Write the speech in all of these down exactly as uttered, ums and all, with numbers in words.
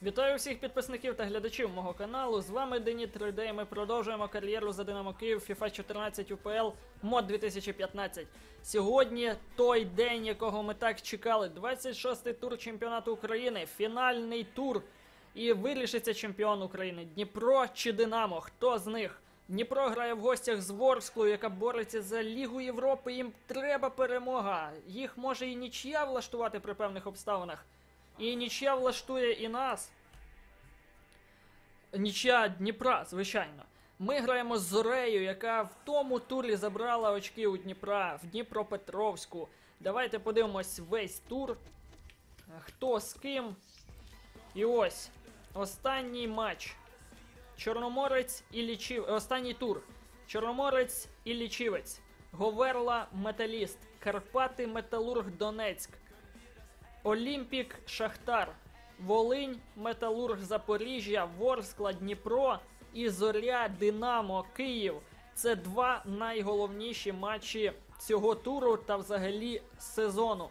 Вітаю всіх підписників та глядачів мого каналу. З вами Дені три де і ми продовжуємо кар'єру за Динамо Київ FIFA чотирнадцять ю пі ел мод дві тисячі п'ятнадцять. Сьогодні той день, якого ми так чекали. двадцять шостий тур чемпіонату України, фінальний тур. І вирішиться чемпіон України. Дніпро чи Динамо? Хто з них? Дніпро грає в гостях з Ворсклою, яка бореться за Лігу Європи. Їм треба перемога. Їх може і нічия влаштувати при певних обставинах. І нічия влаштує і нас. Нічия Дніпра, звичайно. Ми граємо з Зорею, яка в тому турі забрала очки у Дніпра, в Дніпропетровську. Давайте подивимось весь тур. Хто з ким. І ось, останній матч. Чорноморець і Лічівець. Останній тур. Чорноморець і Лічівець. Говерла Металіст. Карпати Металург Донецьк. Олімпік Шахтар. Волинь Металург Запоріжжя. Ворскла Дніпро. І Зоря Динамо Київ. Це два найголовніші матчі цього туру та взагалі сезону.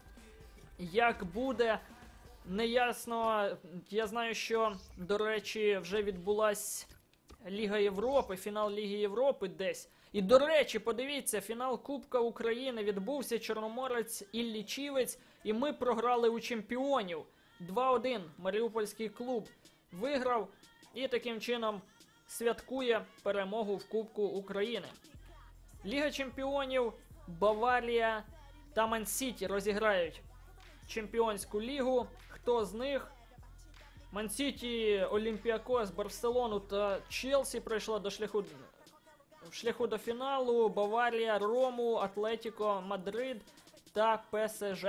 Як буде, неясно. Я знаю, що, до речі, вже відбулась Ліга Європи, фінал Ліги Європи десь. І, до речі, подивіться, фінал Кубка України відбувся, Чорноморець і Лічівець, і ми програли у чемпіонів. два один Маріупольський клуб виграв і таким чином святкує перемогу в Кубку України. Ліга чемпіонів, Баварія та Ман-Сіті розіграють чемпіонську лігу. Хто з них? Ман-Сіті, Олімпіакос, Барселону та Челсі пройшла до шляху, шляху до фіналу. Баварія, Рому, Атлетіко, Мадрид та ПСЖ.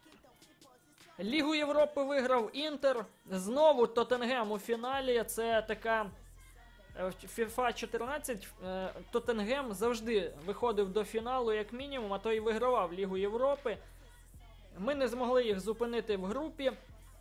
Лігу Європи виграв Інтер. Знову Тоттенгем у фіналі. Це така FIFA чотирнадцять. Тоттенгем завжди виходив до фіналу як мінімум, а то й вигравав Лігу Європи. Ми не змогли їх зупинити в групі.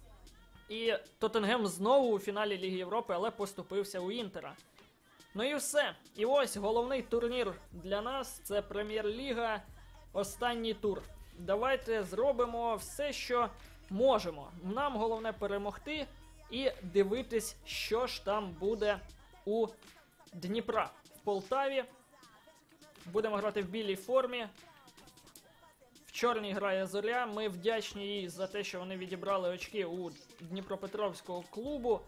І Тоттенгем знову у фіналі Ліги Європи, але поступився у Інтера. Ну і все. І ось головний турнір для нас. Це Прем'єр-ліга. Останній тур. Давайте зробимо все, що можемо. Нам головне перемогти і дивитись, що ж там буде у Дніпра. В Полтаві. Будемо грати в білій формі. В чорній грає Зоря. Ми вдячні їй за те, що вони відібрали очки у Дніпропетровського клубу.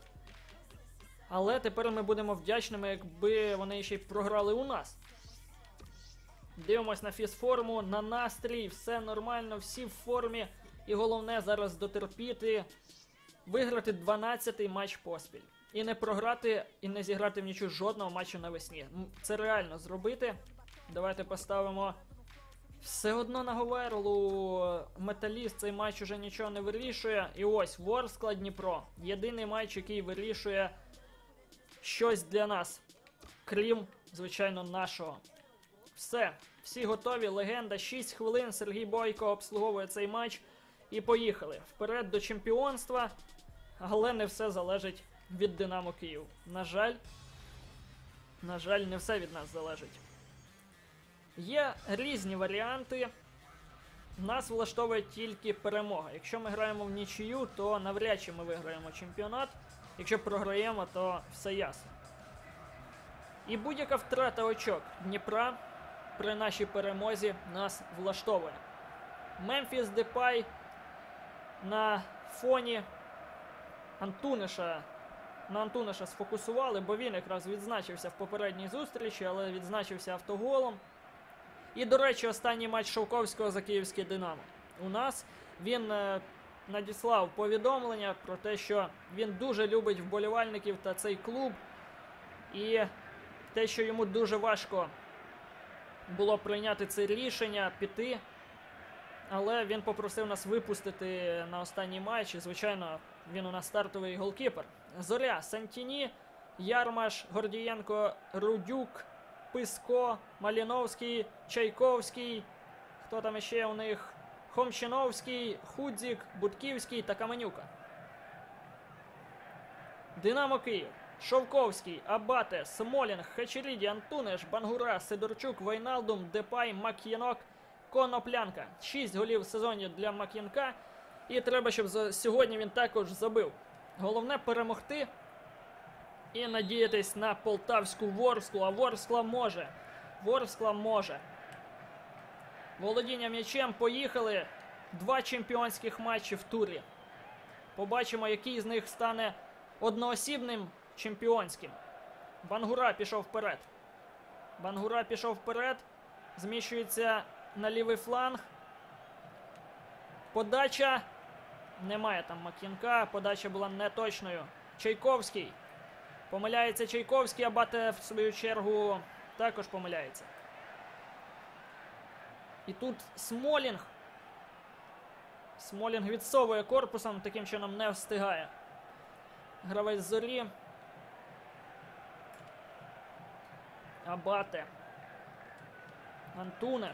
Але тепер ми будемо вдячними, якби вони ще й програли у нас. Дивимось на фізформу, на настрій, все нормально, всі в формі. І головне зараз дотерпіти, виграти дванадцятий матч поспіль. І не програти, і не зіграти в нічого жодного матчу навесні. Це реально зробити. Давайте поставимо все одно на Говерлу. Металіст цей матч уже нічого не вирішує. І ось, Ворскла Дніпро. Єдиний матч, який вирішує щось для нас. Крім, звичайно, нашого. Все, всі готові, легенда, шість хвилин, Сергій Бойко обслуговує цей матч. І поїхали. Вперед до чемпіонства, але не все залежить від Динамо Київ. На жаль, на жаль, не все від нас залежить. Є різні варіанти. Нас влаштовує тільки перемога. Якщо ми граємо в нічию, то навряд чи ми виграємо чемпіонат. Якщо програємо, то все ясно. І будь-яка втрата очок Дніпра при нашій перемозі нас влаштовує. Мемфіс Депай на фоні Антунеша. На Антунеша сфокусували, бо він якраз відзначився в попередній зустрічі, але відзначився автоголом. І, до речі, останній матч Шовковського за київське Динамо. У нас він е, надіслав повідомлення про те, що він дуже любить вболівальників та цей клуб. І те, що йому дуже важко було прийняти це рішення, піти. Але він попросив нас випустити на останній матч. І, звичайно, він у нас стартовий голкіпер. Зоря, Сантіні, Ярмаш, Гордієнко, Рудюк, Писко, Маліновський, Чайковський. Хто там ще у них? Хомчиновський, Худзік, Будківський та Каменюка. Динамо Київ. Шовковський, Абате, Смолінг, Хачеріді, Антунеш, Бангура, Сидорчук, Вайналдум, Депай, Мак'єнок, Коноплянка. Шість голів в сезоні для Мак'єнка. І треба, щоб сьогодні він також забив. Головне перемогти і надіятись на полтавську Ворсклу. А Ворскла може. Ворскла може. Володіння м'ячем. Поїхали. Два чемпіонських матчі в турі. Побачимо, який з них стане одноосібним чемпіонським. Бангура пішов вперед. Бангура пішов вперед. Зміщується на лівий фланг. Подача. Немає там Мак'янка. Подача була неточною. Чайковський. Помиляється Чайковський, а Бате, в свою чергу, також помиляється. І тут Смолінг. Смолінг відсовує корпусом, таким чином не встигає. Гравець Зорі. Абате. Антунеш.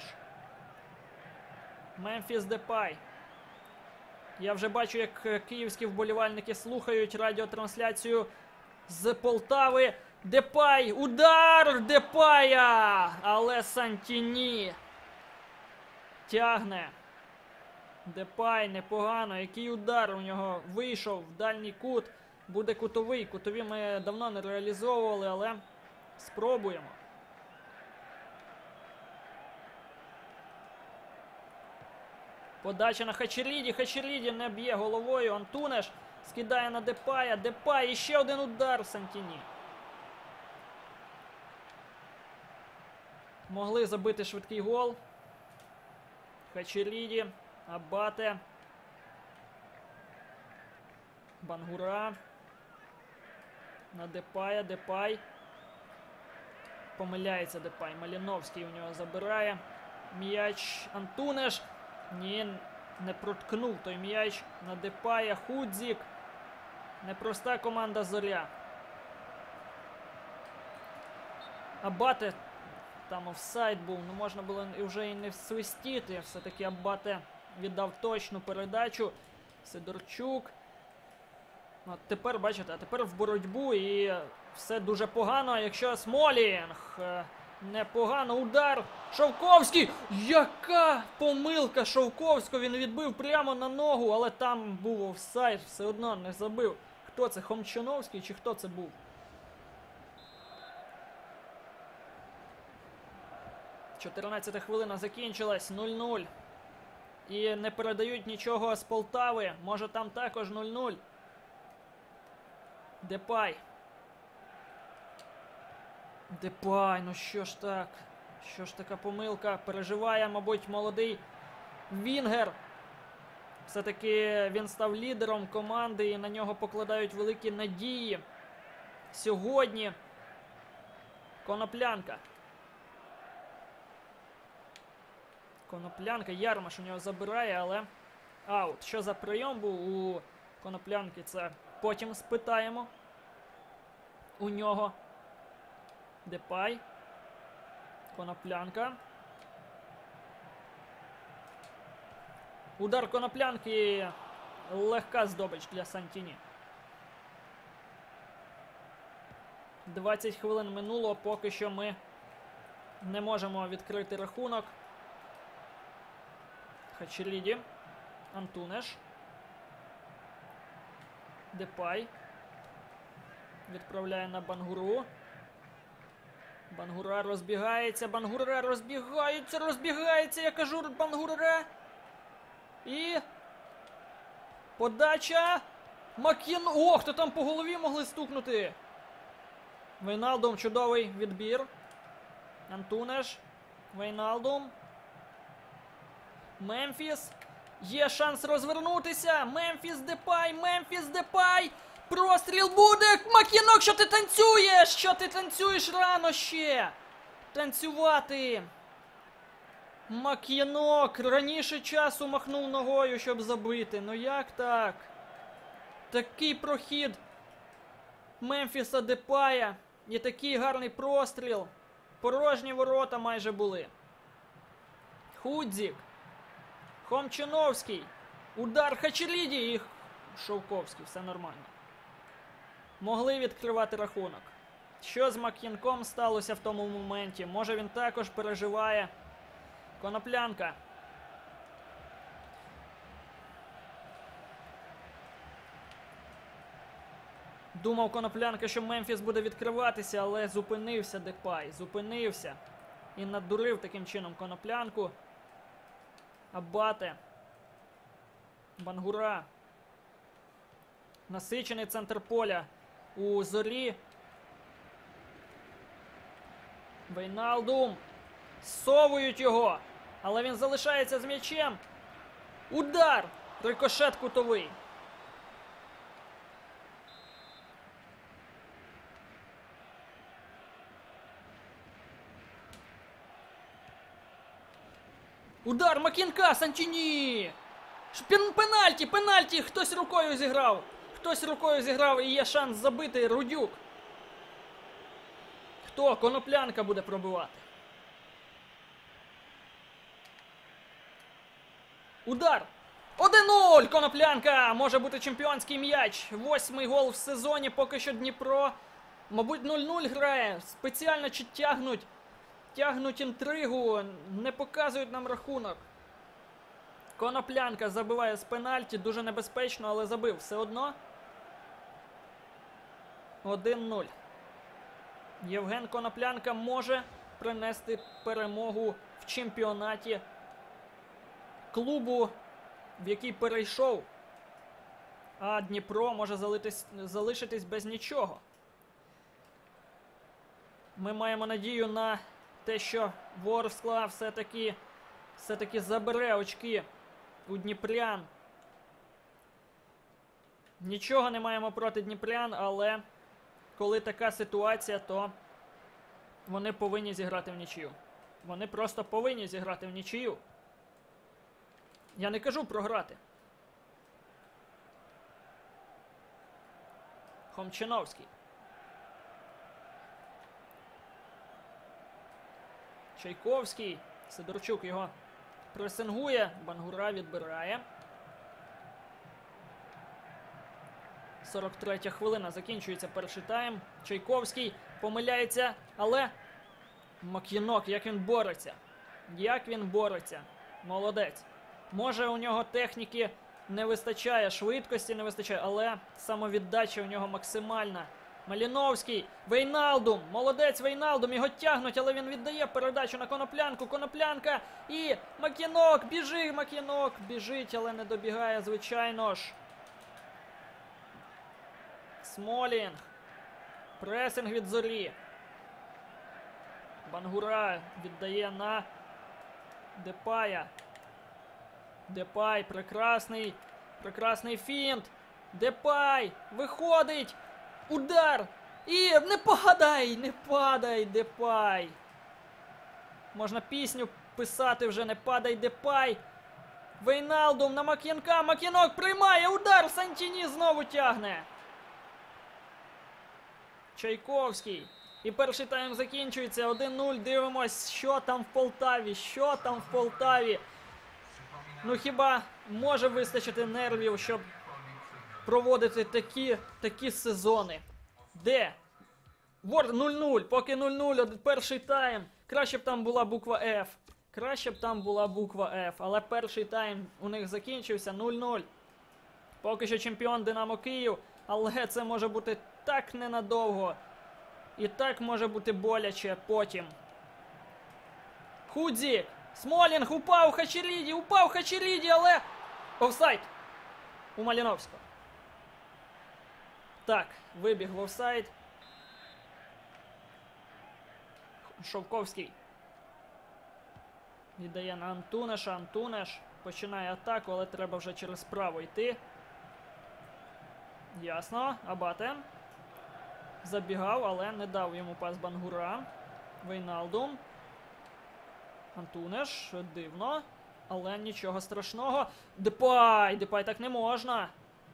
Мемфіс Депай. Я вже бачу, як київські вболівальники слухають радіотрансляцію з Полтави. Депай! Удар Депая! Але Сантіні тягне. Депай непогано. Який удар у нього вийшов в дальній кут. Буде кутовий. Кутові ми давно не реалізовували, але спробуємо. Подача на Хачеріді. Хачеріді не б'є головою. Антунеш скидає на Депая. Депай. І ще один удар Сантіні. Могли забити швидкий гол. Хачеріді. Абате. Бангура. На Депая. Депай. Помиляється Депай. Маліновський у нього забирає. М'яч Антунеш. Ні, не проткнув той м'яч на Депая. Худзік. Непроста команда Зоря. Абате. Там офсайд був. Ну, можна було вже і не свистіти. Все-таки Абате віддав точну передачу. Сидорчук. От тепер, бачите, а тепер в боротьбу і все дуже погано. Якщо Смолінг... Непогано удар. Шовковський. Яка помилка Шовковського. Він відбив прямо на ногу, але там був офсайд. Все одно не забив. Хто це? Хомчановський чи хто це був? чотирнадцята хвилина закінчилась. нуль-нуль. І не передають нічого з Полтави. Може там також нуль-нуль. Депай. Депай, ну що ж так? Що ж така помилка? Переживає, мабуть, молодий Вінгер. Все-таки він став лідером команди і на нього покладають великі надії. Сьогодні Коноплянка. Коноплянка, Ярмаш у нього забирає, але аут. Що за прийом був у Коноплянки, це потім спитаємо у нього. Депай. Коноплянка. Удар Коноплянки. Легка здобич для Сантіні. двадцять хвилин минуло. Поки що ми не можемо відкрити рахунок. Хачеріді. Антунеш. Депай. Відправляє на Бангуру. Бангура розбігається, Бангура розбігається, розбігається, я кажу, Бангура. І подача. Макін... Ох, то там по голові могли стукнути. Вейналдум, чудовий відбір. Антунеш. Вейналдум. Мемфіс. Є шанс розвернутися. Мемфіс Депай, Мемфіс Депай. Простріл буде! Макінок, що ти танцюєш? Що ти танцюєш рано ще? Танцювати! Макінок раніше часу махнув ногою, щоб забити. Ну як так? Такий прохід Мемфіса Депая. І такий гарний простріл. Порожні ворота майже були. Худзік. Хомчиновський. Удар Хачеріді і Шовковський. Все нормально. Могли відкривати рахунок. Що з Мак'янком сталося в тому моменті? Може він також переживає. Коноплянка. Думав Коноплянка, що Мемфіс буде відкриватися, але зупинився Депай. Зупинився. І надурив таким чином Коноплянку. Абате. Бангура. Насичений центр поля у Зорі. Вейналдум. Совують його. Але він залишається з м'ячем. Удар! Рикошет кутовий. Удар Макінка, Сантіні! Пен пенальті, пенальті! Хтось рукою зіграв. Хтось рукою зіграв і є шанс забити. Рудюк. Хто? Коноплянка буде пробивати. Удар! один нуль! Коноплянка! Може бути чемпіонський м'яч. Восьмий гол в сезоні. Поки що Дніпро, мабуть, нуль нуль грає. Спеціально чи тягнуть. Тягнуть інтригу. Не показують нам рахунок. Коноплянка забиває з пенальті. Дуже небезпечно, але забив все одно. один нуль. Євген Коноплянка може принести перемогу в чемпіонаті клубу, в який перейшов. А Дніпро може залитись, залишитись без нічого. Ми маємо надію на те, що Ворскла все-таки все-таки забере очки у дніпрян. Нічого не маємо проти дніпрян, але коли така ситуація, то вони повинні зіграти в нічию. Вони просто повинні зіграти в нічию. Я не кажу програти. Хомчиновський. Чайковський. Сидорчук його пресингує. Бангура відбирає. сорок третя хвилина. Закінчується перший тайм. Чайковський помиляється, але Мак'янок, як він бореться. Як він бореться. Молодець. Може, у нього техніки не вистачає, швидкості не вистачає, але самовіддача у нього максимальна. Маліновський, Вейналдум, молодець Вейналдум, його тягнуть, але він віддає передачу на Коноплянку, Коноплянка і Мак'янок, біжи, Мак'янок, біжить, але не добігає, звичайно ж. Смолінг, пресинг від Зорі. Бангура віддає на Депая. Депай, прекрасний, прекрасний фінт. Депай, виходить. Удар. І не падай, не падай, Депай. Можна пісню писати вже, не падай, Депай. Вейналдум на Мак'янка, Мак'янок приймає удар, Сантіні знову тягне. Чайковський. І перший тайм закінчується, один нуль, дивимось, що там в Полтаві, що там в Полтаві. Ну хіба може вистачити нервів, щоб проводити такі, такі сезони? Де? Ворд нуль нуль, поки нуль нуль, перший тайм. Краще б там була буква F. Краще б там була буква F. Але перший тайм у них закінчився нуль нуль. Поки що чемпіон Динамо Київ. Але це може бути так ненадовго. І так може бути боляче потім. Худзік. Смолінг упав, Хачеріді, упав Хачеріді, але офсайд у Маліновського. Так, вибіг в офсайд. Шовковський віддає на Антунеша, Антунеш починає атаку, але треба вже через право йти. Ясно, Абате забігав, але не дав йому пас Бангура. Вейналдум. Антунеш, дивно, але нічого страшного. Депай, Депай так не можна.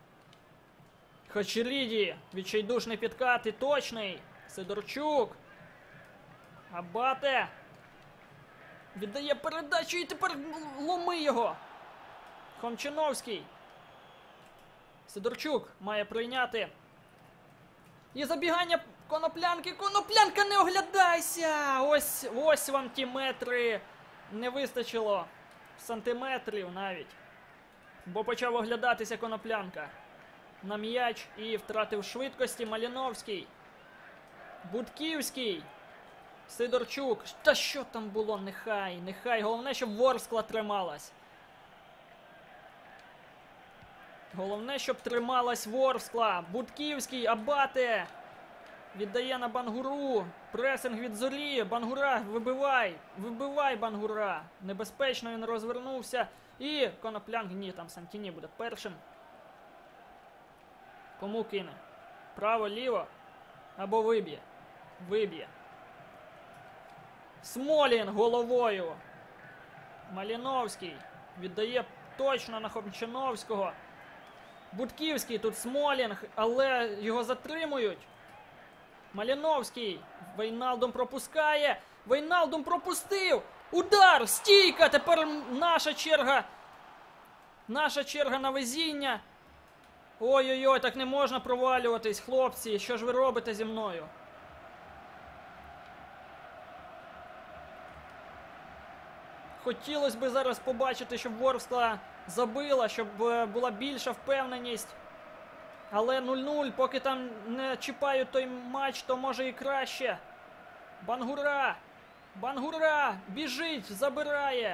Хачеріді, відчайдушний підкат і точний. Сидорчук. Абате. Віддає передачу і тепер ломи його. Хомчиновський. Сидорчук має прийняти. І забігання Коноплянки. Коноплянка, не оглядайся! Ось, ось вам ті метри. Не вистачило сантиметрів навіть. Бо почав оглядатися Коноплянка. на м'яч і втратив швидкості. Маліновський. Будківський. Сидорчук. Та що там було? Нехай, нехай. Головне, щоб Ворскла трималась. Головне, щоб трималась Ворскла. Будківський, Абате. Віддає на Бангуру. Пресинг від Зорі. Бангура, вибивай. Вибивай, Бангура. Небезпечно він розвернувся. І Коноплянка, ні, там Сантіні буде першим. Кому кине? Право-ліво? Або виб'є? Виб'є. Смолін головою. Маліновський. Віддає точно на Хомчиновського. Будківський, тут Смолінг, але його затримують. Маліновський. Вейналдум пропускає. Вейналдум пропустив. Удар! Стійка! Тепер наша черга. Наша черга на везіння. Ой-ой-ой, так не можна провалюватись, хлопці. Що ж ви робите зі мною? Хотілося б зараз побачити, щоб Ворскла забила, щоб була більша впевненість. Але нуль-нуль, поки там не чіпають той матч, то може і краще. Бангура! Бангура! Біжить, забирає!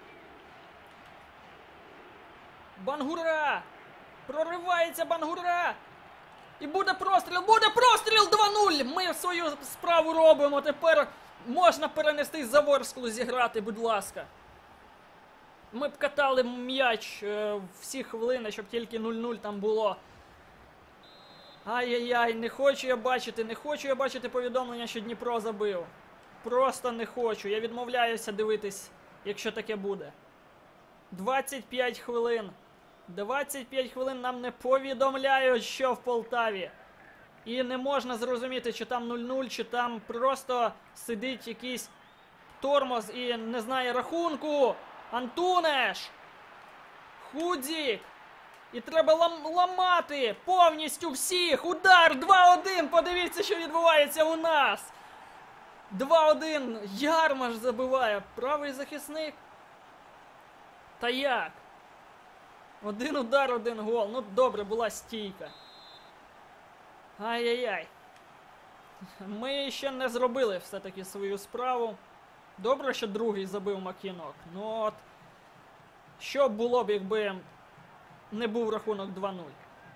Бангура! Проривається Бангура! І буде простріл! Буде простріл! два нуль! Ми свою справу робимо! Тепер можна перенестись за Ворсклу зіграти, будь ласка. Ми б катали м'яч е, всі хвилини, щоб тільки нуль-нуль там було. Ай-яй-яй, не хочу я бачити, не хочу я бачити повідомлення, що Дніпро забив. Просто не хочу. Я відмовляюся дивитись, якщо таке буде. двадцять п'ять хвилин. двадцять п'ять хвилин нам не повідомляють, що в Полтаві. І не можна зрозуміти, чи там нуль-нуль, чи там просто сидить якийсь тормоз і не знає рахунку. Антунеш! Худзік! І треба лам ламати повністю всіх! Удар! два один! Подивіться, що відбувається у нас! два один! Ярмаш забиває! Правий захисник? Та як? Один удар, один гол. Ну, добре, була стійка. Ай-яй-яй. Ми ще не зробили все-таки свою справу. Добре, що другий забив Макінок. Ну от, що було б, якби не був рахунок два нуль?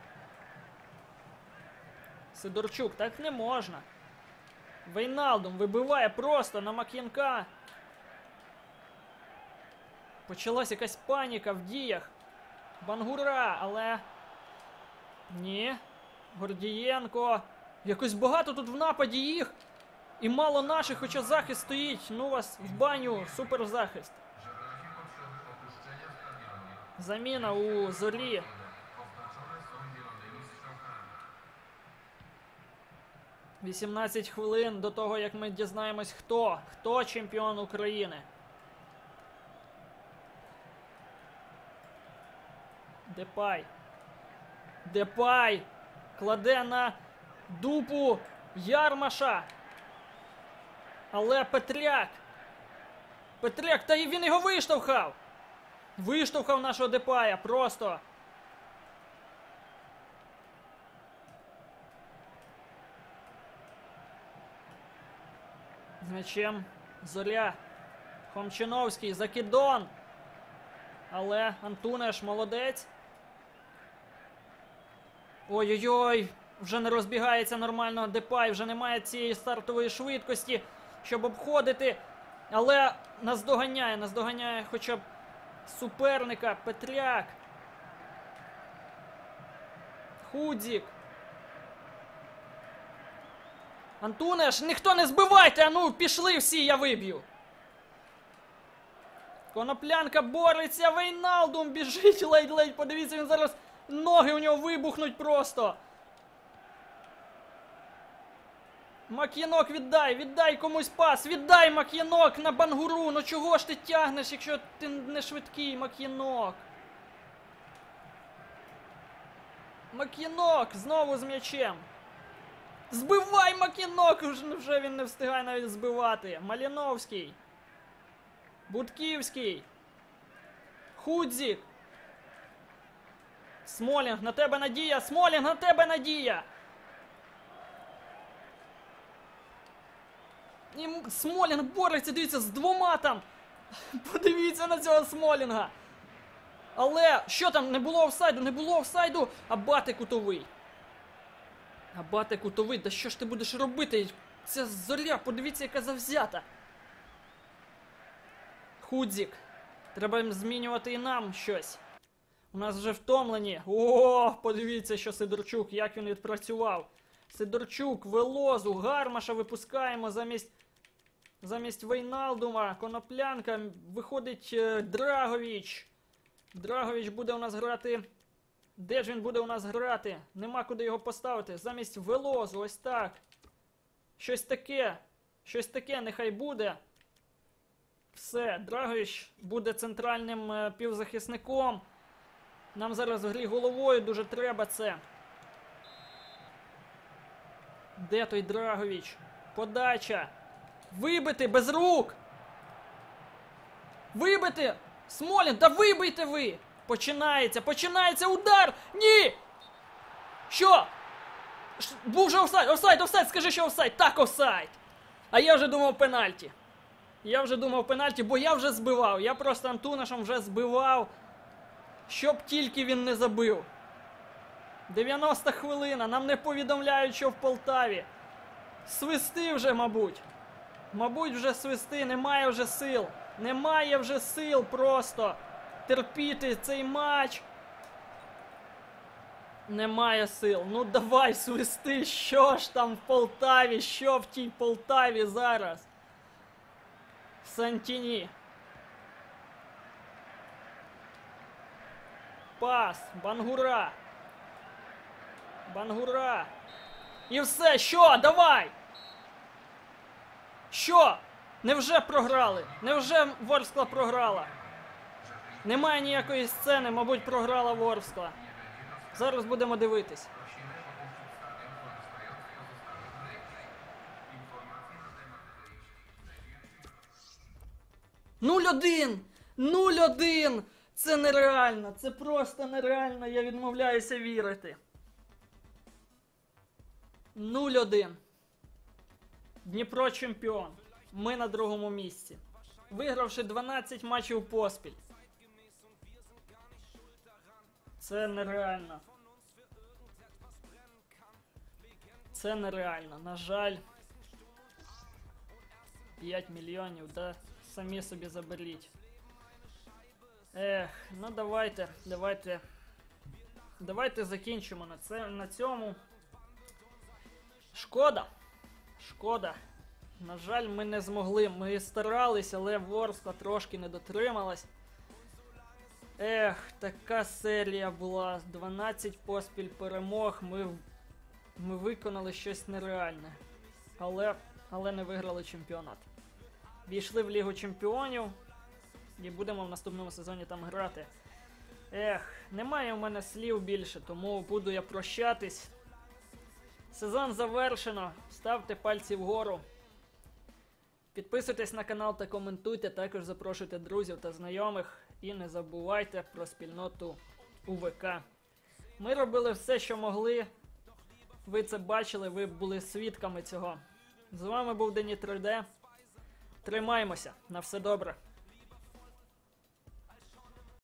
Сидорчук, так не можна. Вейналдум вибиває просто на Мак'янка. Почалась якась паніка в діях. Бангура, але... Ні. Гордієнко. Якось багато тут в нападі їх. І мало наших, хоча захист стоїть. Ну вас в баню, суперзахист. Заміна у Зорі. вісімнадцять хвилин до того, як ми дізнаємось, хто. Хто чемпіон України. Депай. Депай. Кладе на дупу Ярмаша. Але Петряк. Петряк, та й він його виштовхав. Виштовхав нашого Депая. Просто. З м'ячем Зоря. Хомчиновський. Закидон. Але Антунеш молодець. Ой-ой-ой. Вже не розбігається нормально Депай. Вже немає цієї стартової швидкості, щоб обходити. Але наздоганяє, наздоганяє хоча б суперника. Петряк. Худзік. Антунеш, ніхто не збивайте! А ну, пішли всі, я виб'ю. Коноплянка бореться, Вейналдум біжить ледь-ледь. Подивіться, він зараз, ноги у нього вибухнуть просто. Мак'янок віддай, віддай комусь пас, віддай Мак'янок на Бангуру. Ну чого ж ти тягнеш, якщо ти не швидкий, Мак'янок? Мак'янок знову з м'ячем. Збивай Мак'янок, вже він не встигає навіть збивати. Маліновський. Будківський. Худзік. Смолінг, на тебе надія! Смолінг, на тебе надія! І Смолінг бореться, дивіться, з двома там! Подивіться на цього Смолінга! Але, що там, не було офсайду, не було офсайду, а бати кутовий. А бати кутовий, да що ж ти будеш робити? Ця Зоря, подивіться, яка завзята. Худзік. Треба змінювати і нам щось. У нас вже втомлені. О, подивіться, що Сидорчук, як він відпрацював. Сидорчук, Велозу, Гармаша випускаємо замість... Замість Вейналдума, Коноплянка, виходить е, Драговіч. Драговіч буде у нас грати... Де ж він буде у нас грати? Нема куди його поставити. Замість Велозу, ось так. Щось таке. Щось таке нехай буде. Все, Драговіч буде центральним е, півзахисником. Нам зараз в грі головою дуже треба це. Де той Драговіч? Подача. Вибити без рук! Вибити! Смолін, да вибийте ви! Починається, починається удар! Ні! Що? Ш... Був же офсайд, офсайд, офсайд, скажи, що офсайд! Так, офсайд! А я вже думав пенальті. Я вже думав пенальті, бо я вже збивав. Я просто Антунашем вже збивав, щоб тільки він не забив. дев'яноста хвилина, нам не повідомляють, що в Полтаві. Свисти вже, мабуть. Мабуть, вже свисти, немає вже сил. Немає вже сил просто терпіти цей матч. Немає сил. Ну давай свисти, що ж там в Полтаві, що в тій Полтаві зараз? Сантіні. Пас, Бангура. Бангура. І все, що? Давай! Що? Невже програли? Невже Ворскла програла? Немає ніякої сцени, мабуть, програла Ворскла. Зараз будемо дивитись. нуль один! нуль один! Це нереально! Це просто нереально! Я відмовляюся вірити. нуль один. Дніпро чемпіон. Ми на другому місці. Вигравши дванадцять матчів поспіль. Це нереально. Це нереально. На жаль. п'ять мільйонів, да? Самі собі заберіть. Ех, ну давайте, давайте. Давайте закінчимо на це, на цьому. Шкода. Шкода. На жаль, ми не змогли. Ми старались, але Ворскла трошки не дотрималась. Ех, така серія була. дванадцять поспіль перемог. Ми, ми виконали щось нереальне. Але, але не виграли чемпіонат. Війшли в Лігу чемпіонів. І будемо в наступному сезоні там грати. Ех, немає у мене слів більше, тому буду я прощатись. Сезон завершено. Ставте пальці вгору. Підписуйтесь на канал та коментуйте. Також запрошуйте друзів та знайомих. І не забувайте про спільноту У В К. Ми робили все, що могли. Ви це бачили, ви були свідками цього. З вами був Дені три Де. Тримаймося. На все добре.